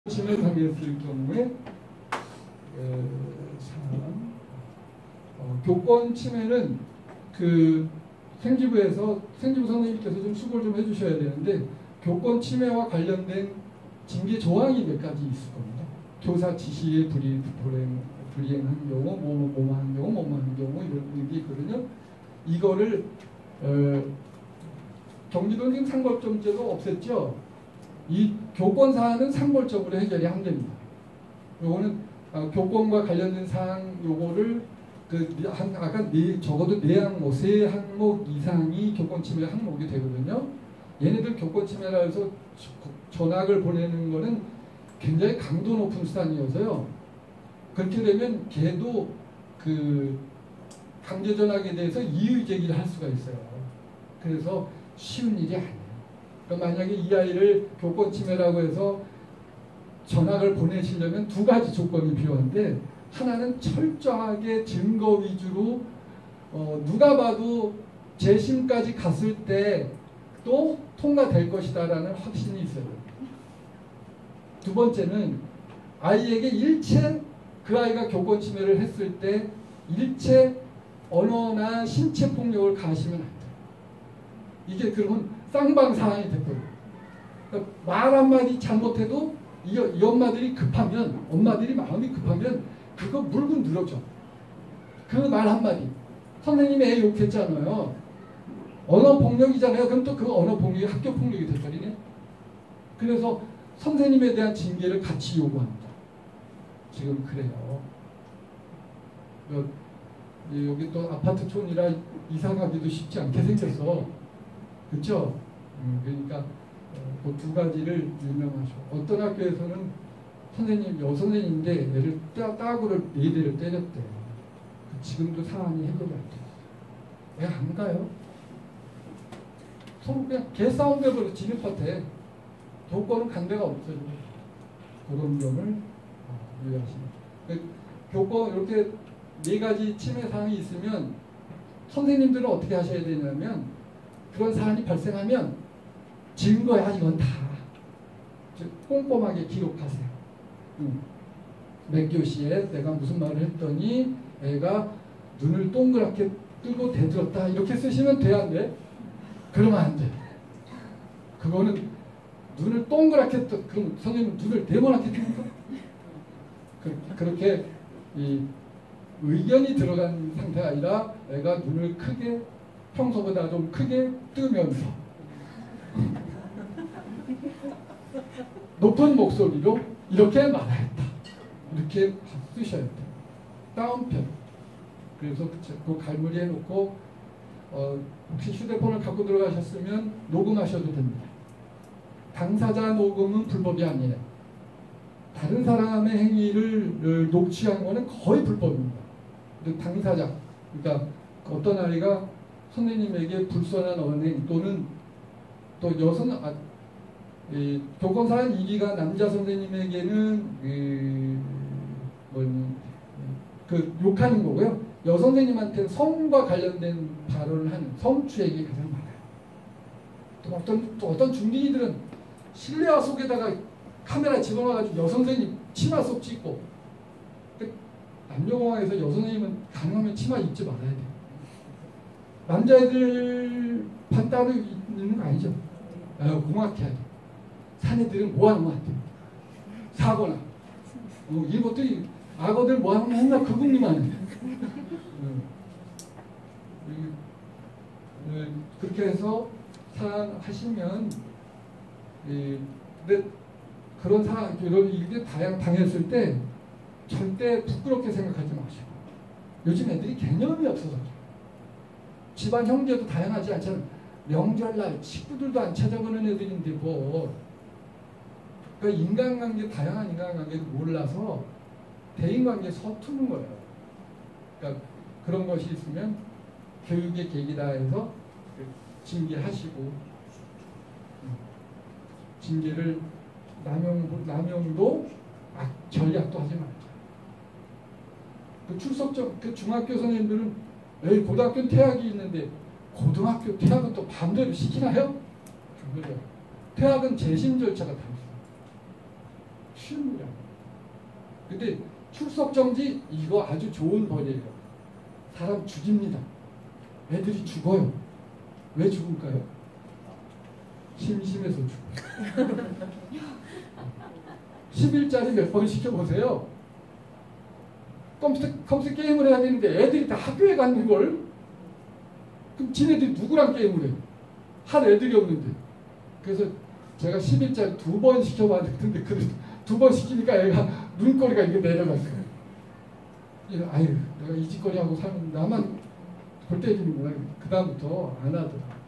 침해 당했을 경우에 교권 침해는 그 생지부 선생님께서 좀 수고를 좀 해주셔야 되는데, 교권 침해와 관련된 징계 조항이 몇 가지 있을 겁니다. 교사 지시에 불이행한 경우, 뭐뭐한 경우, 뭐뭐한 경우 이런 게 있거든요. 이거를 경기도는 상벌점제도 없앴죠. 이 교권 사안은 상벌적으로 해결이 안 됩니다. 요거는 교권과 관련된 사항 요거를 아까 적어도 4항목, 3항목 이상이 교권 침해 항목이 되거든요. 얘네들 교권 침해라 해서 전학을 보내는 거는 굉장히 강도 높은 수단이어서요. 그렇게 되면 걔도 그 강제 전학에 대해서 이의 제기를 할 수가 있어요. 그래서 쉬운 일이 아니에요. 그러니까 만약에 이 아이를 교권 침해라고 해서 전학을 보내시려면 2가지 조건이 필요한데, 하나는 철저하게 증거 위주로 누가 봐도 재심까지 갔을 때 또 통과될 것이다라는 확신이 있어요. 2번째는 아이에게 일체 그 아이가 교권 침해를 했을 때 일체 언어나 신체 폭력을 가하시면 안 돼요. 이게 그러면 쌍방사항이 됐거든요. 그러니까 말 한마디 잘못해도 이 엄마들이 급하면, 엄마들이 마음이 급하면 그거 물고 늘어져. 그 말 한마디. 선생님이 애 욕했잖아요. 언어 폭력이잖아요. 그럼 또 그 언어 폭력이 학교 폭력이 돼버리네. 그래서 선생님에 대한 징계를 같이 요구합니다. 지금 그래요. 여기 또 아파트촌이라 이사 가기도 쉽지 않게 생겼어. 그렇죠? 그러니까 그 2가지를 유명하셔. 어떤 학교에서는 선생님, 여선생님인데 애를 따구를 4대를 때렸대. 지금도 사안이 해결이 안 돼. 애 안 가요. 서로 그냥 개싸움 해버려. 진입밭에. 교권은 간 데가 없어요. 그런 점을 유의하시면. 교권 이렇게 4가지 침해 사항이 있으면 선생님들은 어떻게 하셔야 되냐면, 그런 사안이 발생하면 증거야 이건 다 꼼꼼하게 기록하세요. 몇 교시에 내가 무슨 말을 했더니 애가 눈을 동그랗게 뜨고 대들었다 이렇게 쓰시면 돼, 안 돼? 그러면 안 돼. 그거는 눈을 동그랗게 그럼 선생님 눈을 네모나게 뜹니까? 그렇게 이 의견이 들어간 상태가 아니라 애가 눈을 크게, 평소보다 좀 크게 뜨면서 높은 목소리로 이렇게 말했다. 이렇게 쓰셔야 돼요. 다운편. 그래서 그 갈무리 해놓고 혹시 휴대폰을 갖고 들어가셨으면 녹음하셔도 됩니다. 당사자 녹음은 불법이 아니에요. 다른 사람의 행위를 녹취한 거는 거의 불법입니다. 당사자, 그러니까 어떤 아이가 선생님에게 불손한 언행 또는 또 교권사안 1위가 남자 선생님에게는 욕하는 거고요. 여선생님한테는 성과 관련된 발언을 하는 성추행이 가장 많아요. 또 어떤 중딩이들은 실내화 속에다가 카메라 집어넣어가지고 여선생님 치마 속 찍고. 남녀공학에서 여선생님은 가능하면 치마 입지 말아야 돼요. 남자애들 반 따로 있는 거 아니죠? 공학해야 돼. 사내들은 뭐하는 것 같아요? 사거나. 이것들이 악어들 뭐하는 거 맨날 그분이만 해. 그렇게 해서 사안 하시면, 근데 그런 사안, 이게 당했을 때 절대 부끄럽게 생각하지 마시고. 요즘 애들이 개념이 없어서 집안 형제도 다양하지 않잖아요. 명절날 친구들도 안 찾아보는 애들인데 뭐. 그러니까 인간관계, 다양한 인간관계를 몰라서 대인관계에 서투는 거예요. 그러니까 그런 것이 있으면 교육의 계기다 해서 징계하시고, 징계를 남용도 전략도 하지 말자. 그 중학교 선생님들은 고등학교 퇴학이 있는데 고등학교 퇴학은 또 반대로 시키나요? 안 그래요. 퇴학은 재심 절차가 다 있어요. 쉬웁니다. 근데 출석 정지 이거 아주 좋은 벌이에요. 사람 죽입니다. 애들이 죽어요. 왜 죽을까요? 심심해서 죽어요. 10일짜리 몇 번 시켜보세요. 컴퓨터 게임을 해야 되는데 애들이 다 학교에 가는 걸. 그럼 지네들이 누구랑 게임을 해요? 할 애들이 없는데. 그래서 제가 10일짜리 2번 시켜봤는데 그 2번 시키니까 애가 눈꼬리가 이게 내려갔어요. 아유 내가 이 짓거리 하고 살면 나만 골 때리는구나. 그 다음부터 안 하더라.